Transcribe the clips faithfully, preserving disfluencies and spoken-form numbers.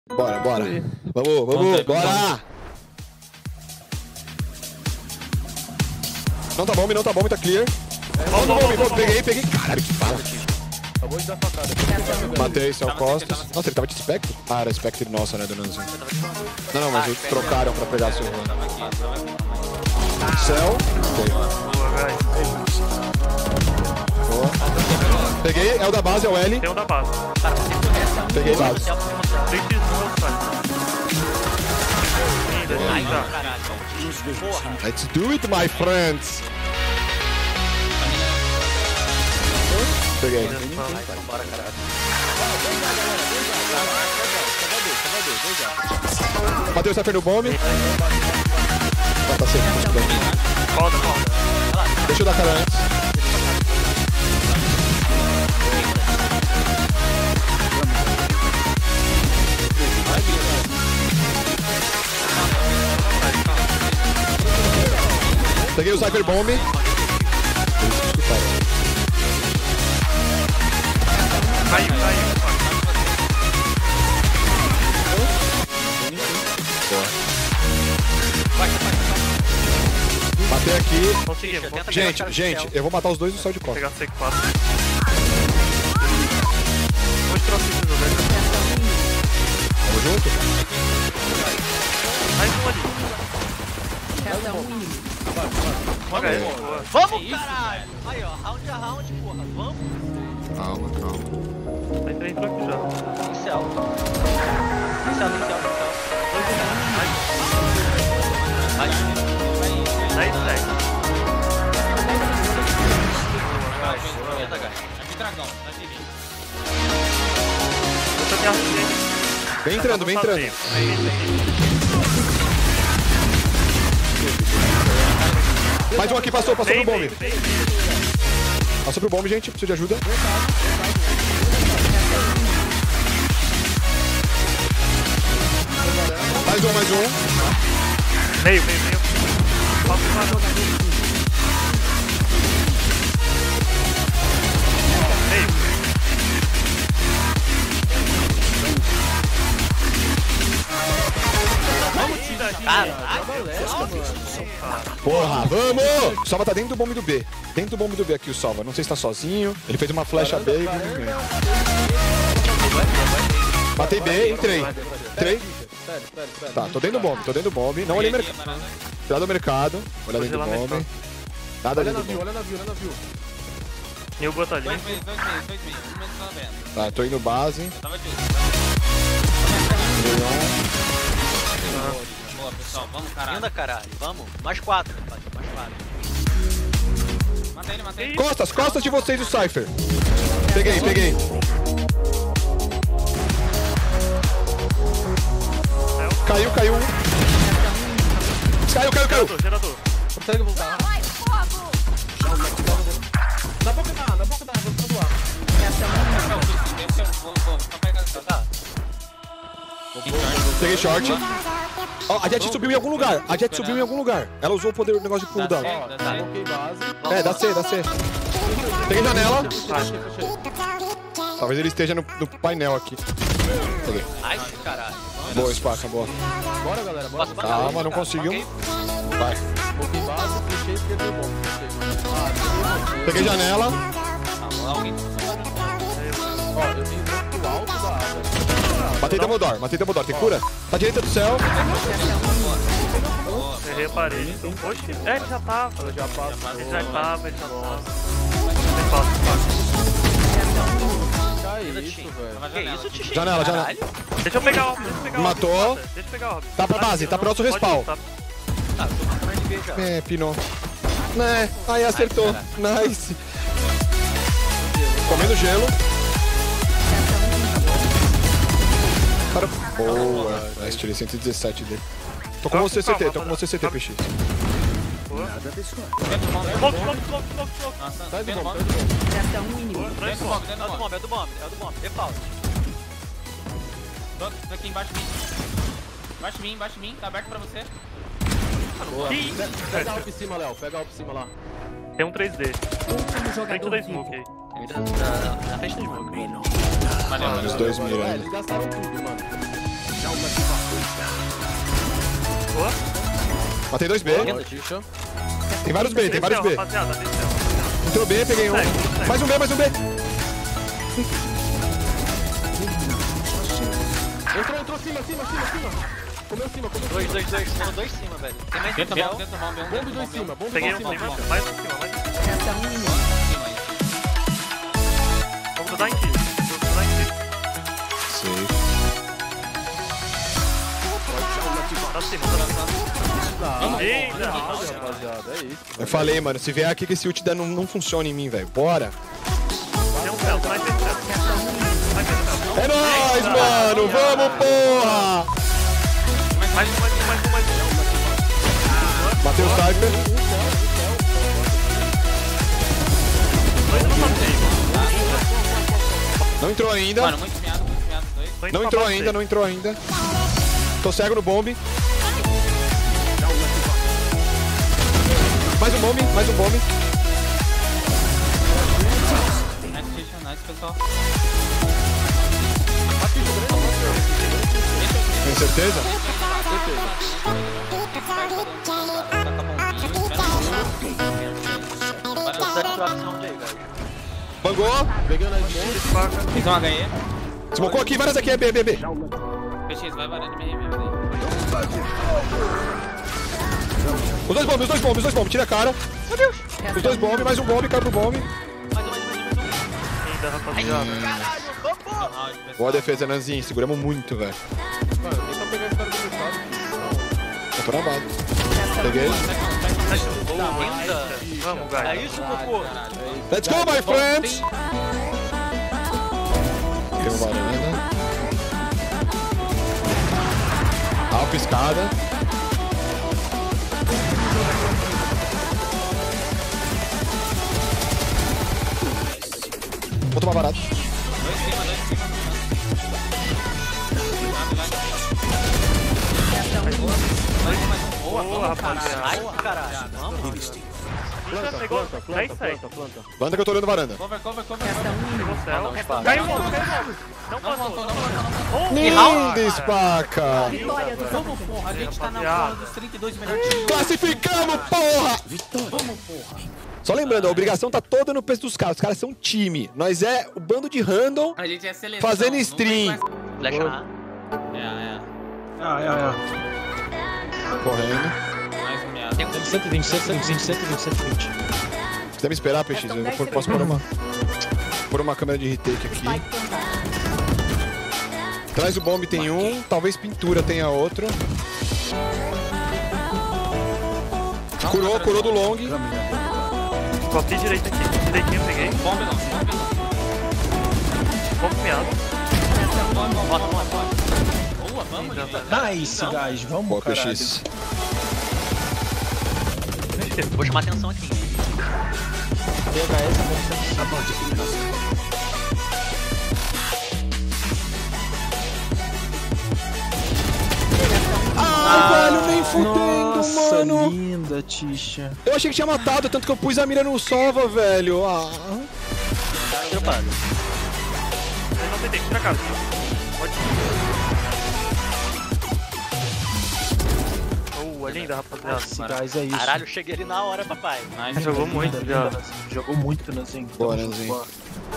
Bora, bora. Vamos, vamos, bora! Não tá bom, não tá bom, tá clear. Não tá bom, peguei, peguei. Caralho, que fala. Acabou de dar facada. Matei, céu costas. Nossa, ele tava de Spectre? Ah, era Spectre nossa, né, Donanzinho? Não, não, mas eles trocaram pra pegar seu run. Céu. Boa. Peguei, é o da base, é o L. Tem um da base. Peguei base. Tem que ir Let's do it, my friends. Peguei. Matei o Cypher no bomb. Tá, tá certo, tá bem. Foda, foda. Deixa eu dar cara antes. Peguei o Cypher Bomb. Eles escutaram. Caiu, caiu. Matei aqui. Conseguimos. Gente, gente, eu vou matar os dois no céu de Vou costa. pegar C quatro. Vou tirar o cinco do velho. Tamo junto? Mais um ali. Uma H S, boa. Vamos, caralho! Aí, ó, round a round, porra. Vamos. Calma, calma. Entra, entrou aqui já. Inicial. Inicial, inicial, inicial. Aí, segue. Aqui, dragão, tá de mim. Eu tô me arrumando. Vem entrando, vem entrando. Mais um aqui, passou, passou pro bomb. Passou pro bomb, gente, preciso de ajuda. Mais um, mais um. Meio, meio, meio. Papo mais. Meio. Vamos tirar aqui. Porra, vamos! Salva tá dentro do bomb do B. Dentro do bomb do B aqui o Salva. Não sei se tá sozinho. Ele fez uma flecha B e viu ninguém. Matei B, entrei. Entrei. Tá, tô dentro do bomb, tô dentro do bomb. Não olhei mercado. Cuidado do mercado. Olha dentro do bomb. Nada Olha dentro do navio, bomb. olha navio, olha navio. New botalhinho. Dois meses, dois meses, dois meses. Um mês tá vendo. Tá, tô indo base. Tava de Boa, pessoal. Vamos, caralho. Ainda, caralho. Vamos. Mais quatro, rapaz. Mais quatro. Mata ele, mata ele. Costas, costas de vocês o Cypher. Peguei, peguei. Caiu, caiu. Caiu, caiu, caiu. Gerador, gerador. Consegue voltar? Na boca da, na boca da, vou voar. Desce o voo, voo. Só pega essa. Tá. Peguei short. Ó, a Jet subiu em algum lugar. A Jet subiu em algum lugar. Ela usou o poder do negócio de pulo dela. Ó, coloquei base. É, dá C, dá C. Peguei janela. Fechei, fechei. Talvez ele esteja no, no painel aqui. Cadê? Ai, caralho. Boa, Spaca, boa. Bora, galera, bora. Passa pra Calma, não conseguiu. Vai. Coloquei base, fechei, esquerda bom. Fechei. Ah, Peguei janela. Alguém. ó, eu tenho um pouco alto da água. Matei Dumbledore, matei Dumbledore. Tem cura? Tá direita do céu. Errei a parede. Oxi. É, ele já tava. Ela já passa. Ele já tava, ele já tava. Tem passo, Que isso, velho. Que isso, Titi? Janela, janela. Caralho. Deixa eu pegar o Deixa eu pegar o Matou. Deixa eu pegar o Tá pra base, tá pro nosso Pode ir, respawn. tá. Tá, eu tô matando N B já. É, pinou. Né, aí acertou. Nice. Comendo gelo. Cara, boa. Nice, tirei cento e dezessete dele. Tô com você, C T, tô com você, C T, P X. Dentro do bomb. Smoke, smoke, smoke, smoke, smoke. Nossa, Sai do dentro do bomb, bomb. sai do bomb. Extração inimigo. Três Dentro do bomb, smoke. É dentro o do do bomb. bomb, é o do bomb, é o do bomb. E pausa. Tô tô aqui embaixo de mim. Embaixo de mim, embaixo de mim. Tá aberto pra você. Boa. Que isso? Pega a alp em cima, Léo. Pega a alp em cima lá. Tem um três D. Último Frente jogador da vivo. smoke aí. Da, da, da frente do smoke. Valeu, Os dois É, mirando. eles gastaram tudo, mano. Matei dois B. Boa, Tisha. Tem vários B, tem vários B. Rapaziada, desceu. Entrou B, peguei um. Mais um B, mais um B. Entrou, entrou, cima, cima, cima, cima. Comeu cima, comeu cima. Dois, dois, dois. Foram dois cima, velho. Tem mais Tenta um. bomba, tenta bomba. Bomba e dois cima, bomba e Peguei dois um cima. cima, mais um cima, mais um cima. Resta um inimigo. Vamos dar em kill. Vamos dar em kill. Sei. Tá cima, tá cima. Eita, Rapaziada, é isso. Eu falei, mano, se vier aqui que esse ult não, não funciona em mim, velho. Bora. tem um céu, vai ter céu. Vai ter céu. É nóis, mano. Vamos, porra. Mais um, mais um, mais um, mais um. Matei o Cypher. Dois eu não matei. Não entrou ainda. Mano, muito miado, muito miado. Dois. Tô indo Não pra entrou base ainda, dele. não entrou ainda. Tô cego no bombe. Mais um bombe, mais um bombe. Nice, Tisha, nice, pessoal. Tem certeza? Precisa de tração dele, velho. Bangou. Pegando a smoke. Tem um H E. Smocou aqui, várias aqui. É B, B, B. P X, vai varando minha reviva daí. Os dois bombes, os dois bombes, os dois bombes. Tira a cara. Os dois bombes, mais um bombe, cai pro bombe. Ainda, rapaziada. Boa defesa, Nanzinho. Seguramos muito, velho. Mano, tenta pegar esse cara do mercado. Eu tô na base. Peguei. Linda. Vamos, É guys. isso, Cocô. Let's go, my friends. Tem um varanda. Alpa escada. Vou tomar barato. Dois cima, dois cima. Boa, rapaziada. Ai, caralho. Vamos. Já pegou Planta, dez, planta, seis. planta, planta. Banda que eu tô olhando varanda. Cover, cover, cover. Resta um inimigo. Céu. Não, Caiu o bombe, caiu o bombe. Não Não passou. voltou, não voltou, não voltou. Linda, Spaca. Vitória do Vamos, porra. A gente tá na porra dos trinta e dois melhores times. Classificamos, porra! Vamos, porra. Só lembrando, a obrigação tá toda no peso dos caras. Os caras são time. Nós é o bando de random A gente é seleção. fazendo não stream. Flecha na. tem mais- É, é. Ah, é, Correndo. Mais um miado. Tem um cento e vinte, cento e vinte, cento e vinte, cento e vinte. Se quiser me esperar, P X, eu vou- posso pôr uma, pôr uma câmera de retake aqui. Spike plantado. Traz o bombe, tem um. Talvez pintura tenha outro. Curou, curou do long. Copi direito aqui. Direitinho, peguei. Bomba não, bomba não. Bombe miado. Bota, bota, bota. Boa, vamos, gente. Nice, guys. Vamos, Boa, P caralho. X. Vou chamar atenção aqui. D H S, vamos Ai, velho, nem fudendo, Nossa, mano. linda, Tisha. Eu achei que tinha matado, tanto que eu pus a mira no Sova, velho. Ah. Dropado. Eu não tentei, tira a casa. Pode. Boa, linda, rapaziada. Nossa, guys, é isso. Caralho, cheguei ali na hora, papai. Nice. Jogou muito, Linda, já. linda, Nanzinho. Jogou muito, Nanzinho. Boa, Tamo junto, Nanzinho. boa.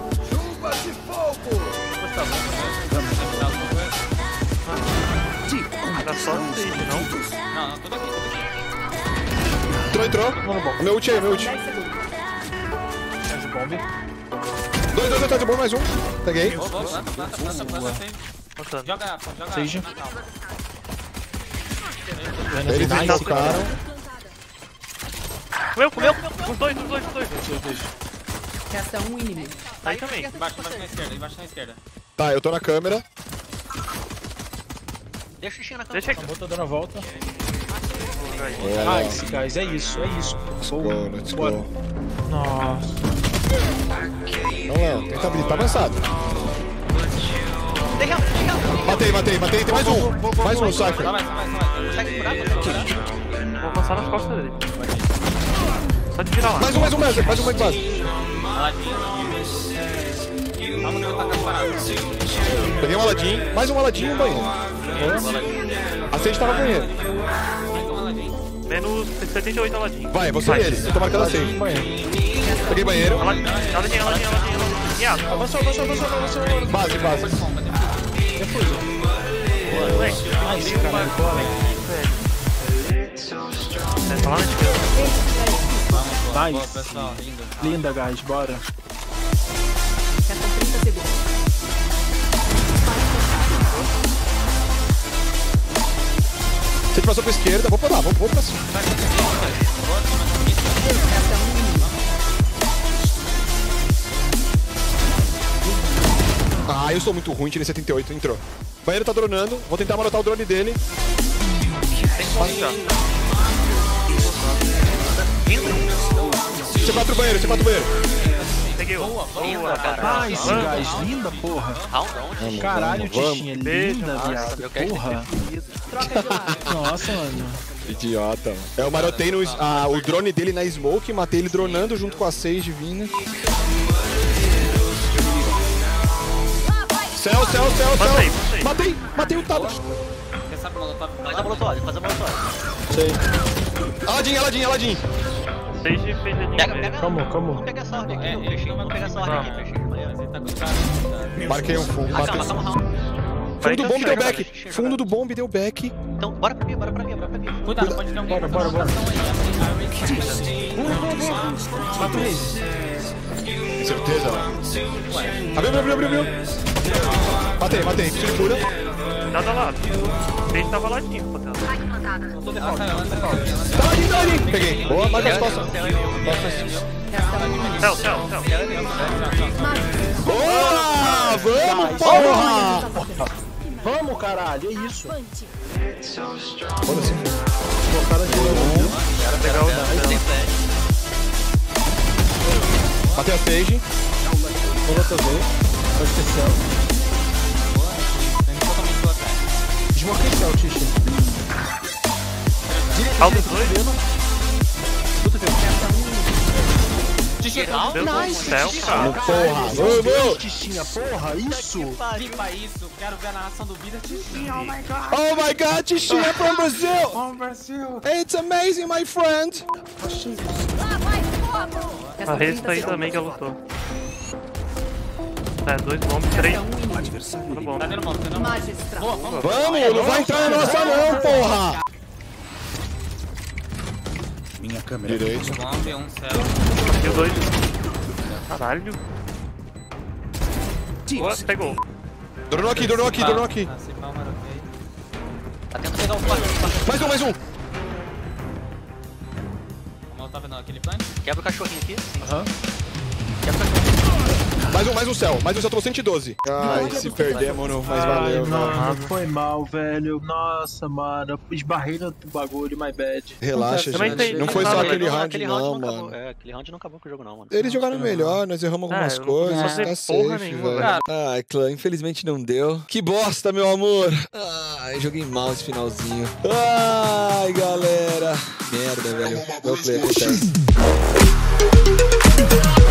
Era só stage, não? Não, não, tudo aqui, tudo aqui. Entrou, entrou. Meu ult aí, meu ult. dez segundos. Faz o bombe. Dois, dois atrás de bombe, mais um. Peguei. Boa, boa, planta, planta, planta, planta, save. Passando. Joga, joga. Seja. Calma. Eles Nice, tocaram. Comeu, comeu. Os dois, os dois, os dois. Resta um inimigo. Aí também. Embaixo, embaixo na esquerda, embaixo na esquerda. Tá, eu tô na câmera. Deixa o xixi na cama. Deixa aqui. Acabou, tô dando a volta. Boa. Nice, guys. É isso, é isso. Let's go, let's Bora. go. Nossa. Não, Léo, tenta abrir, tá avançado. Tem help, tem help. Matei, matei, matei. Tem mais um. Mais um, Só Cypher. vai, só vai, só vai. Consegue curar? Consegue curar? Vou passar nas costas dele. Só de virar lá. Mais um, mais um, mais um. Mais um, mais base. Aladinho. Vamos que eu tá com as paradas. Peguei um Aladdin. Mais um Aladdin e um banheiro. A Sage tá no banheiro. Mais um aladinho. Menos setenta e oito Aladim. Vai, você e ele. Eu tô marcando assim. Peguei banheiro. Aladim, Aladim, Aladim, Aladim, Aladim. Avançou, avançou, avançou, avançou. Base, base. Nice, cara. Bola. Tá lá na esquerda. Boa, Nice. pessoal. Lindo. Linda, guys. Bora. Restam trinta segundos. Você passou pra esquerda, vou pra lá, vou, vou pra cima. Resta um inimigo. Ah, eu sou muito ruim, tirei setenta e oito, entrou. O banheiro tá dronando, vou tentar marotar o drone dele. Tem que mostrar. C quatro banheiro, C quatro banheiro. Peguei o. Boa, cara. Nice, guys. Linda, porra. Round, Caralho, Tichinha. Linda, Nossa, viado. eu quero Porra. Troca de lado. Nossa, mano. Idiota, mano. É, eu marotei no, ah, o drone dele na smoke, matei ele dronando junto com a seis divina. Céu, céu, céu, Passa aí, céu. passa aí. Matei, matei o Talo. Quer saber o molotov? Faz a molotov, faz a molotov. Sei. Aladim, Aladim, Aladim. Seis de fechadinho. Pega, pega. Calma, calma. Vamos pegar essa ordem aqui, É, não, ele peixinho. não Vamos pegar essa ordem aqui, peixinho. Mas ele tá com o cara. Marquei um fundo, Ah, matei. calma, calma, calma. Fundo do bomb deu Chega, back. chega, Fundo do bomb deu back. Então, bora pra mim, bora pra mim, bora pra mim. Cuidado, pode ter alguém. Bora, bora, bora. Mata o Reis. Certeza, Abriu, abriu, abriu, abriu. Matei, matei. Tiro de cura. Nada lá. Seis tava ladinho, Patela. Tá Aladim, tá Aladim. Peguei. Boa, marca as costas. Céu, céu, céu. Boa! Vamos, porra! Vamos, caralho. É isso. Foda-se. Colocaram de novo. Era pegar o céu. Matei a Sage. Vou lá também. Pode ter céu. Desmoquei céu, Tichinha. Alto dois. Deu céu, cara. Porra, vamos! Tichinha, porra. Isso. Limpa isso, quero ver a narração do Bida. Oh my god. Oh my god, Tichinha from Brazil! From Brasil. It's amazing, my friend! A Reis tá aí também que ela lutou. É, dois bombs, três. Resta um inimigo. Tudo bom. Tá dando mão, tá dando mão. Magistral. Boa, vamos. Vamos, não vai entrar na nossa não, porra! Minha câmera. Direito. Bomb, um céu. E o dois. Caralho. Boa, pegou. Dronou aqui, dronou aqui, dronou aqui. Ah, se pá, marotei. Tá tentando pegar o quarto. Mais um, mais um. O molotov não, aquele plant? Quebra o cachorrinho aqui. Aham. Quebra o cachorrinho. Mais um, mais um céu. Mais um céu, tomou cento e doze. Ai, se perdemos, não, mas Ai, valeu. mano, foi mal, velho. Nossa, mano. Esbarrei no bagulho, my bad. Relaxa, Também gente. tem- Não foi só Não, aquele Não, round, aquele não, round mano. acabou. É, aquele round não acabou com o jogo, não, mano. Eles jogaram melhor, nós erramos algumas É, eu não coisas. consegui Tá fazer porra safe, nenhuma, velho. Ai, clã, infelizmente não deu. Que bosta, meu amor. Ai, joguei mal esse finalzinho. Ai, galera. Merda, velho. Meu play acontece.